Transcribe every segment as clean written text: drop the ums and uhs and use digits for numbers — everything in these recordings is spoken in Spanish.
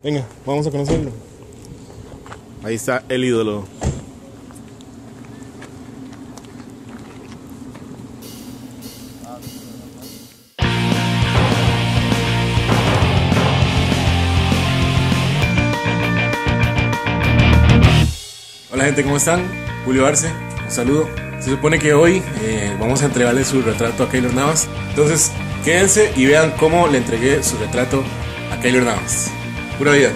Venga, vamos a conocerlo. Ahí está el ídolo. Hola gente, ¿cómo están? Julio Arce, un saludo. Se supone que hoy vamos a entregarle su retrato a Keylor Navas. Entonces, quédense y vean cómo le entregué su retrato a Keylor Navas. Pura vida.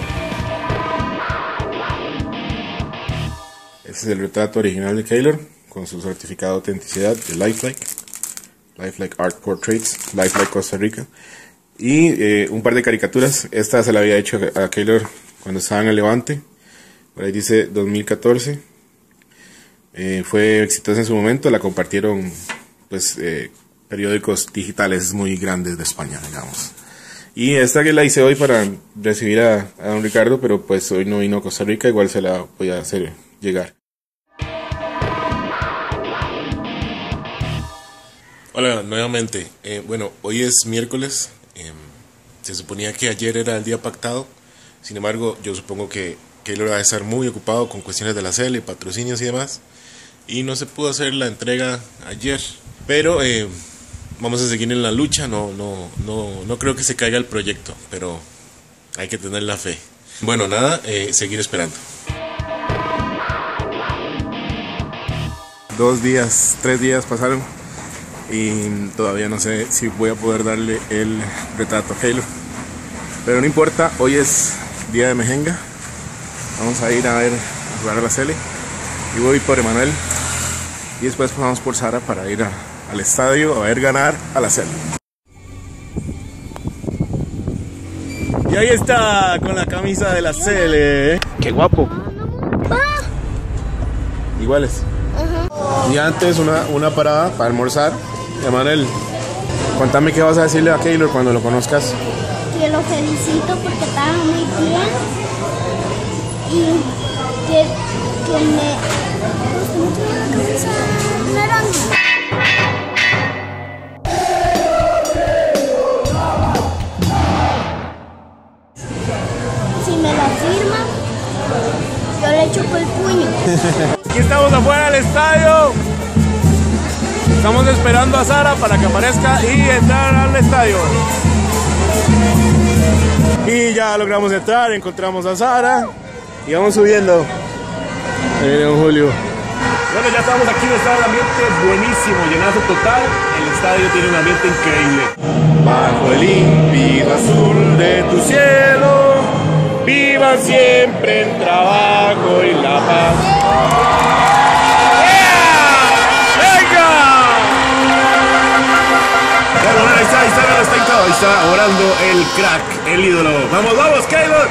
Este es el retrato original de Keylor con su certificado de autenticidad de Lifelike Art Portraits, Lifelike Costa Rica. Y un par de caricaturas. Esta se la había hecho a Keylor cuando estaba en el Levante. Por ahí dice 2014. Fue exitosa en su momento. La compartieron pues periódicos digitales muy grandes de España, digamos. Y esta que la hice hoy para recibir a don Ricardo, pero pues hoy no vino a Costa Rica, igual se la voy a hacer llegar. Hola, nuevamente. Bueno, hoy es miércoles. Se suponía que ayer era el día pactado. Sin embargo, yo supongo que Keylor va a estar muy ocupado con cuestiones de la CL, patrocinios y demás. Y no se pudo hacer la entrega ayer. Pero vamos a seguir en la lucha. No creo que se caiga el proyecto, pero hay que tener la fe. Bueno, nada, seguir esperando. 2 días, 3 días pasaron y todavía no sé si voy a poder darle el retrato a Keylor. Pero no importa, hoy es día de mejenga. Vamos a ir a jugar a la CL. Y voy por Emanuel. Y después vamos por Sara para ir al estadio a ver ganar a la CL. Y ahí está con la camisa de la CL. ¡Qué guapo! Iguales. Y antes una parada para almorzar. Emanuel, cuéntame qué vas a decirle a Keylor cuando lo conozcas. Que lo felicito porque estaba muy bien y que me gustó mucho la camisa naranja. Si me la firma, yo le chupo el puño. Aquí estamos afuera del estadio. Estamos esperando a Sara para que aparezca y entrar al estadio. Y ya logramos entrar, encontramos a Sara y vamos subiendo. Don Julio. Bueno, ya estamos aquí, está el ambiente buenísimo, llenazo total. El estadio tiene un ambiente increíble. Bajo el límpido azul de tu cielo, vivan siempre el trabajo y la paz. Ahí está orando el crack, el ídolo. ¡Vamos, vamos, Keylor!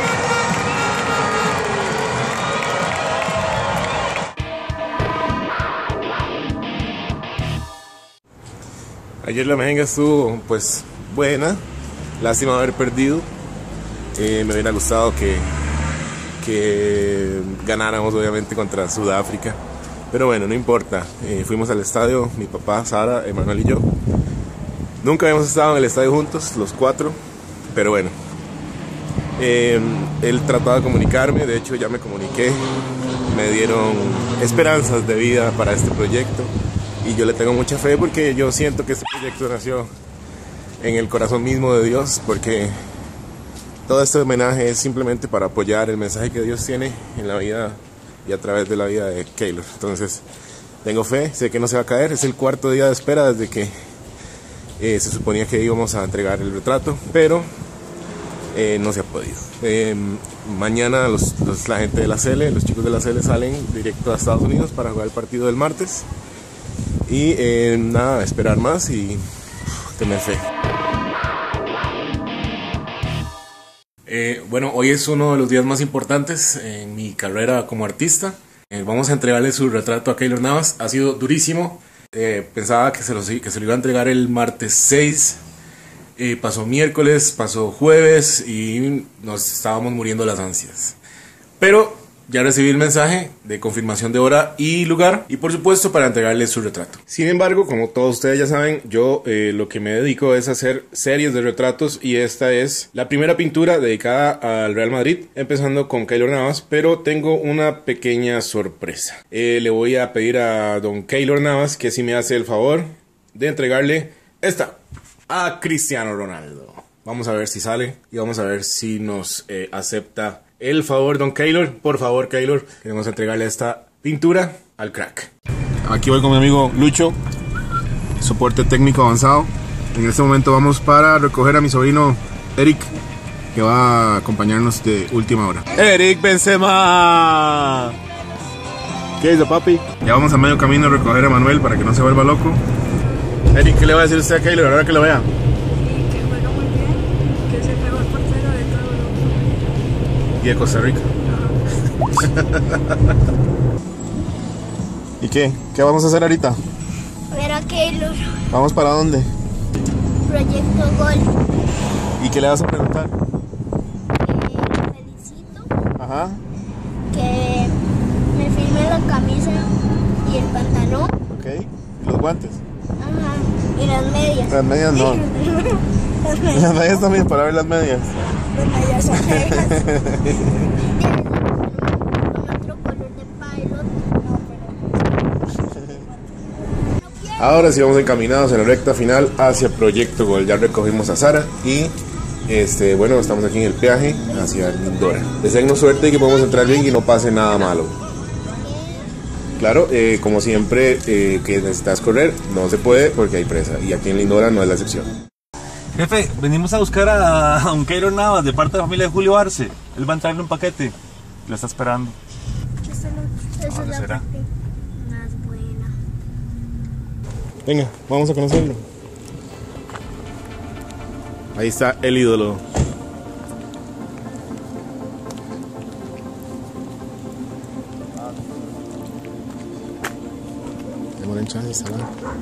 Ayer la mejenga estuvo, pues, buena. Lástima haber perdido. Me hubiera gustado que ganáramos, obviamente, contra Sudáfrica. Pero bueno, no importa. Fuimos al estadio, mi papá, Sara, Emanuel y yo. Nunca habíamos estado en el estadio juntos, los 4, pero bueno. Él trataba de comunicarme, de hecho ya me comuniqué. Me dieron esperanzas de vida para este proyecto. Y yo le tengo mucha fe porque yo siento que este proyecto nació en el corazón mismo de Dios. Porque todo este homenaje es simplemente para apoyar el mensaje que Dios tiene en la vida y a través de la vida de Keylor. Entonces, tengo fe, sé que no se va a caer. Es el 4.º día de espera desde que se suponía que íbamos a entregar el retrato, pero no se ha podido. Mañana la gente de la CL, los chicos de la CL salen directo a Estados Unidos para jugar el partido del martes. Y nada, esperar más y tener fe. Bueno, hoy es uno de los días más importantes en mi carrera como artista. Vamos a entregarle su retrato a Keylor Navas. Ha sido durísimo. Pensaba que se lo iba a entregar el martes 6. Pasó miércoles, pasó jueves y nos estábamos muriendo las ansias. Pero Ya recibí el mensaje de confirmación de hora y lugar y por supuesto para entregarle su retrato. Sin embargo, como todos ustedes ya saben, yo lo que me dedico es a hacer series de retratos y esta es la primera pintura dedicada al Real Madrid, empezando con Keylor Navas, pero tengo una pequeña sorpresa. Le voy a pedir a don Keylor Navas que si me hace el favor de entregarle esta a Cristiano Ronaldo. Vamos a ver si sale y vamos a ver si nos acepta el favor, don Keylor. Por favor, Keylor, queremos entregarle esta pintura al crack. Aquí voy con mi amigo Lucho, soporte técnico avanzado. En este momento vamos para recoger a mi sobrino Eric, que va a acompañarnos de última hora. Eric Benzema. ¿Qué dice, papi? Ya vamos a medio camino a recoger a Manuel para que no se vuelva loco. Eric, ¿qué le va a decir usted a Keylor ahora que lo vea? Que juega muy bien, que es el mejor portero de todo Europa. Y de Costa Rica. ¿Y qué? ¿Qué vamos a hacer ahorita? Ver a Keylor. ¿Vamos para dónde? Proyecto Gol. ¿Y qué le vas a preguntar? Lo felicito. Ajá. Que me firme la camisa y el pantalón. Ok. ¿Y los guantes? Ajá. Y las medias. Las medias no. Las Las medias también, para ver las medias. medias son negras. Con otro color de pilot. No, pero... Ahora sí vamos encaminados en la recta final hacia Proyecto Gol. Ya recogimos a Sara y bueno, estamos aquí en el peaje hacia Lindora. Deseennos suerte y que podamos entrar bien y no pase nada malo. Claro, como siempre, que necesitas correr, no se puede porque hay presa. Y aquí en Lindora no es la excepción. Jefe, venimos a buscar a un Keylor Navas de parte de la familia de Julio Arce. Él va a entrarle un paquete. Lo está esperando. Esa es ¿Dónde la será? parte más buena. Venga, vamos a conocerlo. Ahí está el ídolo. Demora en chance, ¿sabes?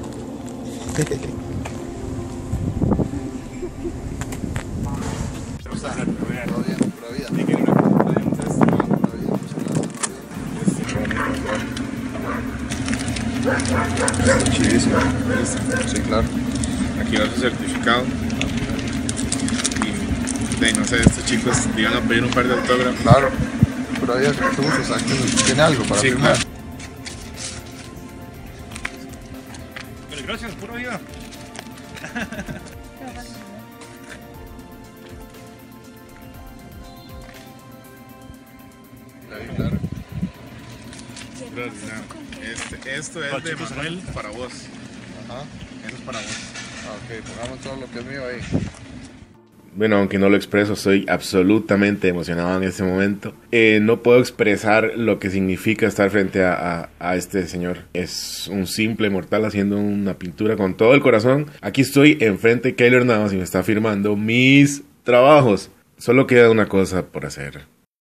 Chidísimo. Sí, claro. Aquí va su certificado. Y no sé, estos chicos iban a pedir un par de autógrafos. Claro, pero había recursos, o sea, que tiene algo para firmar. Claro. Gracias, pura vida. Claro. Esto es de Manuel para vos. Ajá. Eso es para vos. Ah, ok, pongamos todo lo que es mío ahí. Bueno, aunque no lo expreso, estoy absolutamente emocionado en este momento. No puedo expresar lo que significa estar frente a este señor. Es un simple mortal haciendo una pintura con todo el corazón. Aquí estoy enfrente de Keylor Navas y me está firmando mis trabajos. Solo queda una cosa por hacer.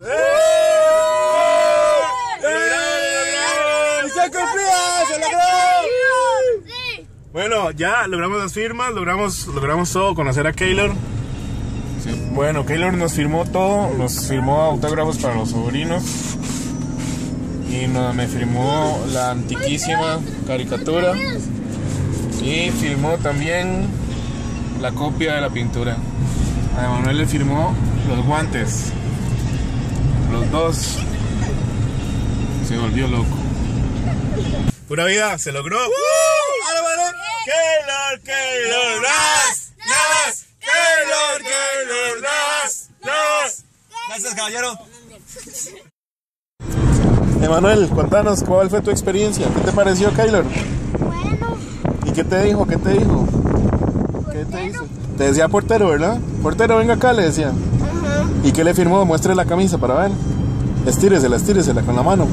Bueno, ya logramos las firmas, logramos todo, conocer a Keylor. Sí. Bueno, Keylor nos firmó todo, nos firmó autógrafos para los sobrinos y me firmó la antiquísima caricatura y firmó también la copia de la pintura. A Manuel le firmó los guantes, los dos. Se volvió loco. Pura vida, se logró. Keylor Navas, Keylor Navas. Gracias, caballero. Emanuel, contanos, ¿cuál fue tu experiencia? ¿Qué te pareció, Keylor? Bueno, ¿Y qué te dijo? ¿Qué te dijo? ¿Qué te hizo? Te decía portero, ¿verdad? Portero, venga acá, le decía. ajá. ¿Y qué le firmó? Muestre la camisa para ver. Estíresela con la mano.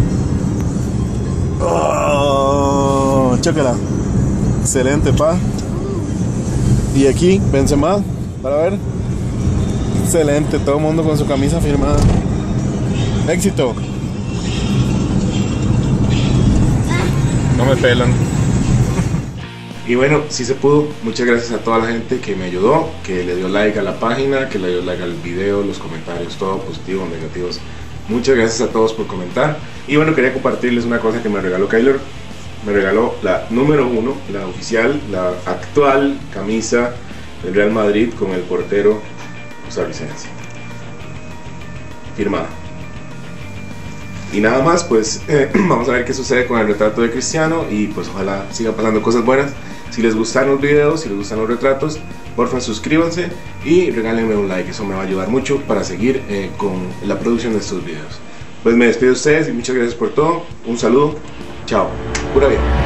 Oh, chócala. Excelente, pa. Y aquí, Benzema, para ver. Excelente, todo el mundo con su camisa firmada. Éxito. No me pelan. Y bueno, sí se pudo. Muchas gracias a toda la gente que me ayudó, que le dio like a la página, que le dio like al video, los comentarios, todo positivo, negativos. Muchas gracias a todos por comentar. Y bueno, quería compartirles una cosa que me regaló Kyler. Me regaló la número 1, la oficial, la actual camisa del Real Madrid con el portero costarricense. Firmada. Y nada más, pues vamos a ver qué sucede con el retrato de Cristiano y pues ojalá sigan pasando cosas buenas. Si les gustan los videos, si les gustan los retratos, porfa suscríbanse y regálenme un like, eso me va a ayudar mucho para seguir con la producción de estos videos. Pues me despido de ustedes y muchas gracias por todo, un saludo, chao, pura vida.